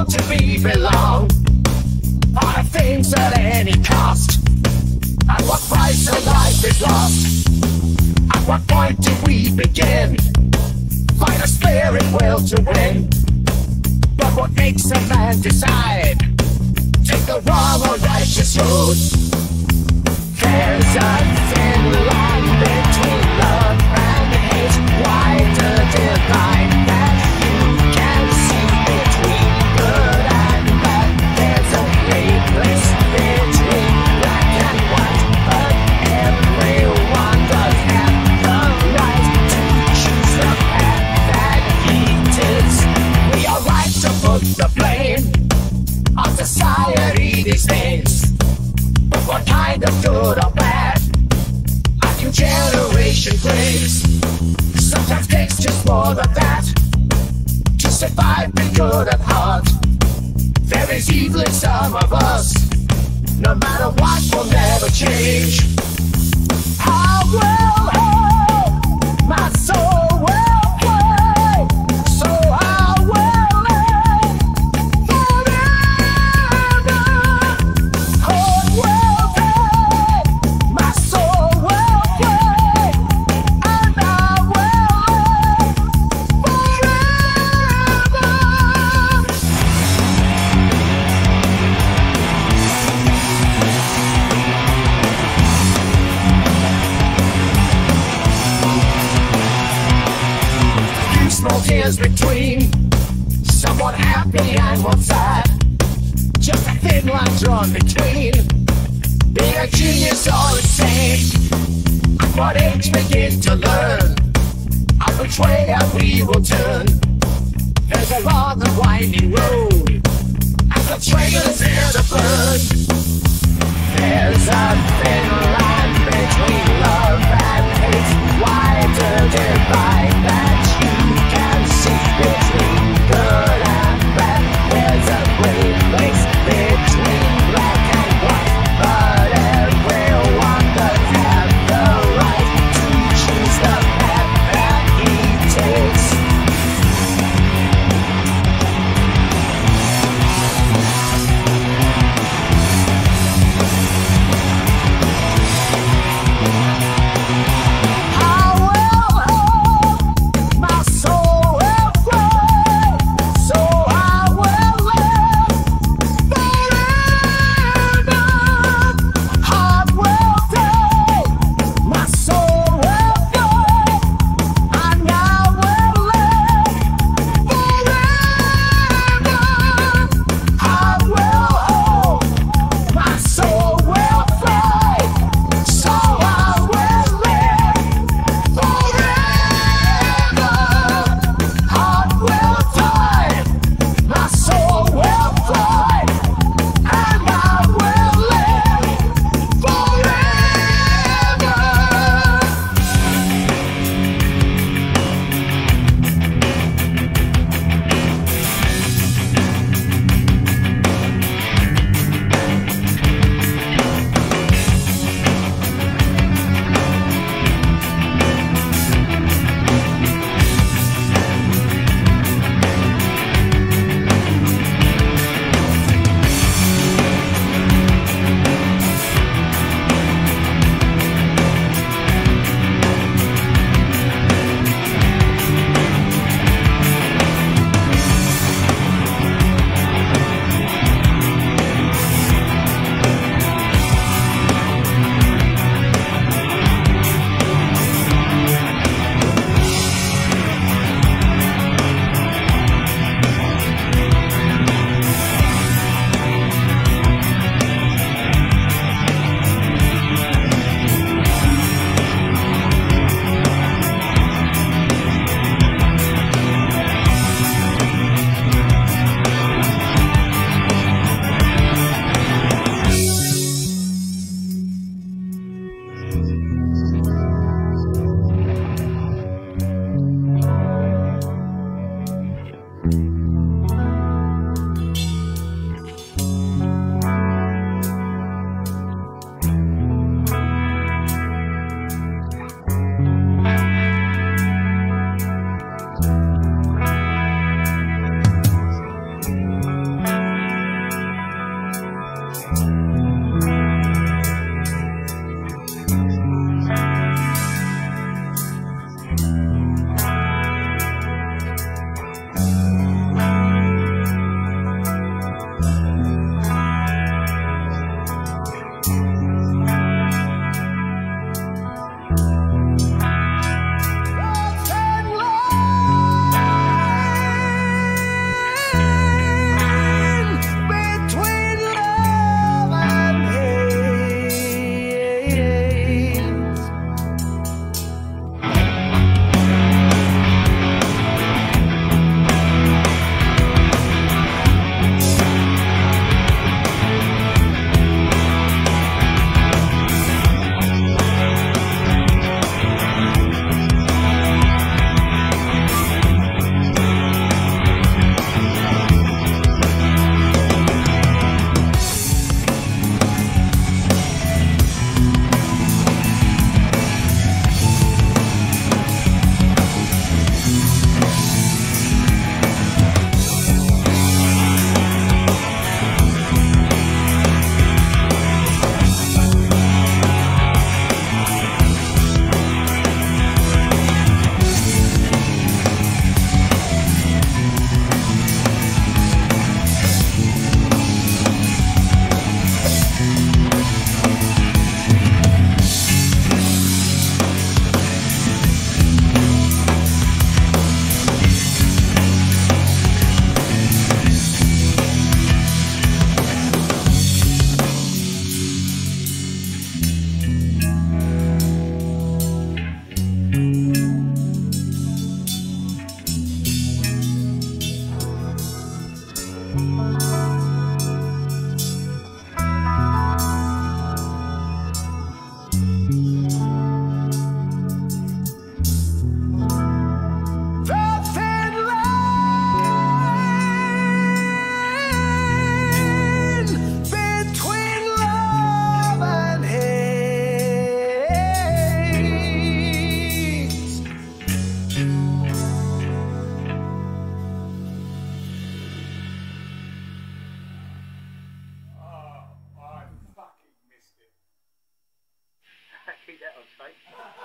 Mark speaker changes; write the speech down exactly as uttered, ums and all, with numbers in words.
Speaker 1: want to be belong? Are the things at any cost? At what price a life is lost? At what point do we begin? Find a spirit will to win. But what makes a man decide? Take the wrong or righteous road. There's a thin line between love and hate. Why the divide that you can see between good and bad? There's a great place between black and white, but everyone does have the right to choose the path that he takes. We are right to put the blame on society these days. But what kind of good or bad a new generation craves? Sometimes takes just more than that to survive, be good at heart. There is evil in some of us. No matter what, we'll never change. I will hold my soul will play, so I will live forever. Heart will pay, my soul will play, and I will live forever. Few small tears between someone happy and one sad. Just a thin line drawn between being a genius or insane. At what age begin to learn of which way out we will turn? There's a long and winding road, and the trail is there to burn. There's a thin line between love and hate. Why the divide that you can see between good and bad? There's a great place between black and white, but everyone does have the right to choose the path that he takes. I will hold my
Speaker 2: Keep that on tape.